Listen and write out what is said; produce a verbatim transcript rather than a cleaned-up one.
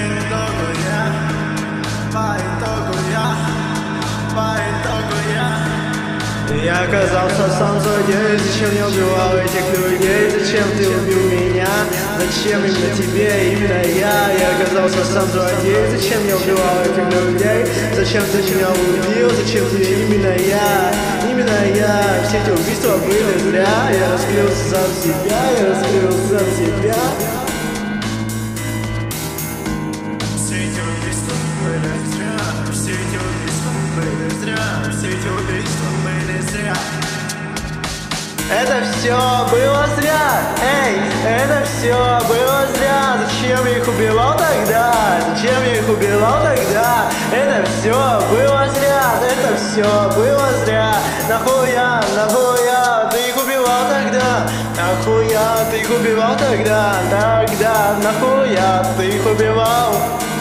итогу я, по итогу я, по итогу я. Я оказался сам злодей, зачем я убивал этих людей, зачем ты убил меня, зачем именно тебе, именно я. Я оказался сам злодей, зачем я убивал этих людей, зачем ты меня убил, зачем тебе именно я, именно я. Все эти убийства были зря, я раскрыл сам себя, я раскрыл сам себя. Все эти убийства были зря, все эти убийства были зря, все эти убийства были зря. Это все было зря, эй, это все было зря. Зачем я их убивал тогда? Зачем я их убивал тогда? Это все было зря, это все было зря. Нахуя, нахуя ты их убивал тогда? Нахуя ты их убивал тогда? Тогда, нахуя ты их убивал?